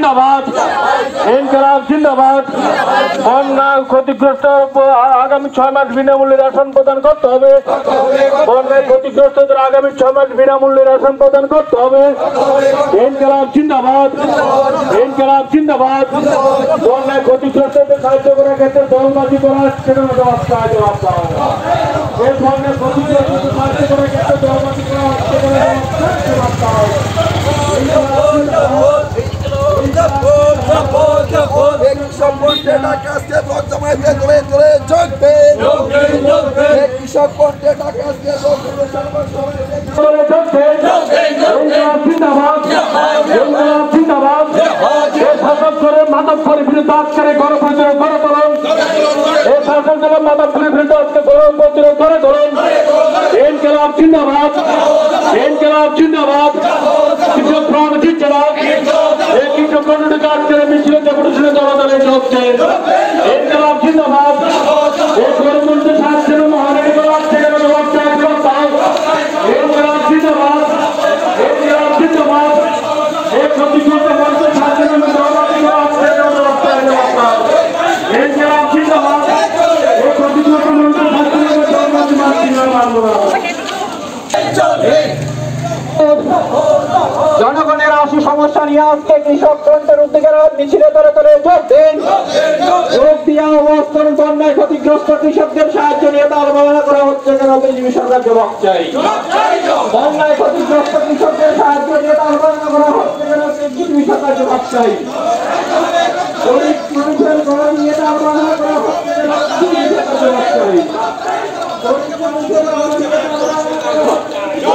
জিন্দাবাদ, ইনকিলাব জিন্দাবাদ। বন্যা ক্ষতিগ্রস্ত আগামী 6 মাস বিনামূল্যে রেশন প্রদান করতে হবে। বন্যায় ক্ষতিগ্রস্তদের আগামী 6 মাস বিনামূল্যে রেশন প্রদান করতে হবে। ইনকিলাব জিন্দাবাদ, ইনকিলাব জিন্দাবাদ। বন্যায় ক্ষতিগ্রস্তদের সাহায্য করার ক্ষেত্রে দলবাজি করা সেটা জবাব চাই, জবাব দাও। এই বন্যায় ক্ষতিগ্রস্তদের সাহায্য করার ক্ষেত্রে দলবাজি করা জবাব দাও। কৃষক পণ্যের টাকা মাদকপুরের বিরুদ্ধে আজকের গণপ্রতিরোধ করে তোলেন। এই শাসকের মাদকপুরের বিরুদ্ধে আজকে গণপ্রতিরোধ করে তোলেন। ইনকিলাব জিন্দাবাদ, ইনকিলাব জিন্দাবাদ। কৃষক প্রাণ দিচ্ছে না, এই কৃষক কর্মীকে আজকের মিছিলে প্রতিষ্ঠানে জনতারে যোগ দেন। ইনকিলাব জিন্দাবাদ। এই গণতন্ত্রের সাহায্যের মহারানী করে আজকে জবাব চাই, জবাব দাও। ইনকিলাব জিন্দাবাদ, ইনকিলাব জিন্দাবাদ। এই ক্ষতিগ্রস্ত মানুষের সাহায্যের জবাব দিও আজকে জবাব চাই, জবাব দাও। ইনকিলাব জিন্দাবাদ। এই ক্ষতিগ্রস্ত মানুষের সাহায্যের জবাব দিও মানব না। জনগণের আশু সমস্যা নিয়ে আজকে কৃষক ফ্রন্টের উদ্যোগেরা মিছিলে ধরে ধরে যোগ দিন। যোগ দিয়ে আওয়াজ করুন। বন্যায় ক্ষতিগ্রস্ত কৃষকদের সাহায্য নিয়ে তার অবহেলা করা হচ্ছে কেন বিজেপি সরকার জবাব চাই। বন্যায় ক্ষতিগ্রস্ত কৃষকদের সাহায্য নিয়ে তার অবহেলা করা হচ্ছে কেন বিজেপি সরকার জবাব চাই। গরিব মানুষের ঘর নিয়ে তার অবহেলা করা হচ্ছে কেন বিজেপি সরকার জবাব চাই। গরিব মানুষের ঘর নিয়ে তার অবহেলা করা হচ্ছে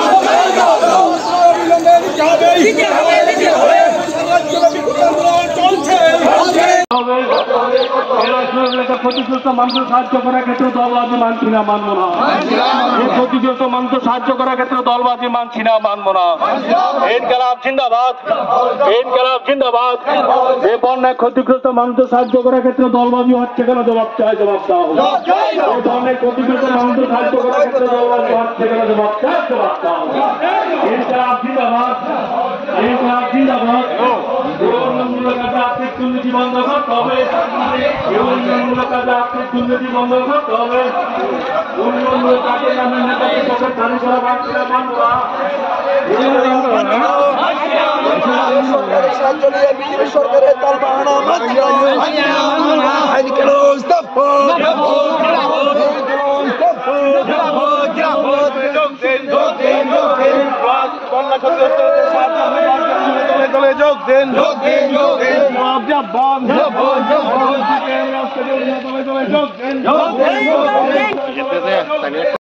ক্ষতিগ্রস্ত মানুষের সাহায্য করার ক্ষেত্রে দলবাজি মানছি না, মানবো না। ক্ষতিগ্রস্ত মানুষের সাহায্য করার ক্ষেত্রে দলবাজি মানছি না, মানবো না। ইনকিলাব জিন্দাবাদ, ইনকিলাব জিন্দাবাদ। এই বন্যায় ক্ষতিগ্রস্ত মানুষের সাহায্য করার ক্ষেত্রে দলবাজি হচ্ছে কেন জবাব চাই, জবাব দাও। এই বন্যায় ক্ষতিগ্রস্ত মানুষের সাহায্য করার ক্ষেত্রে দলবাজি হচ্ছে কেন জবাব চাই, জবাব দাও। ইনকিলাব জিন্দাবাদ, ইনকিলাব জিন্দাবাদ। উন্নয়নমূলক কাজে আর্থিক দুর্নীতি বন্ধ করতে হবে। উন্নয়নমূলক কাজে আর্থিক দুর্নীতি বন্ধ করতে হবে। উন্নয়নমূলক কাজে নামের নেতাকে চোখের পানি করা বাড়ছে না, মানব না। সাহায্য নিয়ে বিজেপি সরকারের দল বাহানা যোগ দেন, যোগ দেন, যোগ দেন। বন্ধ যোগ দেন।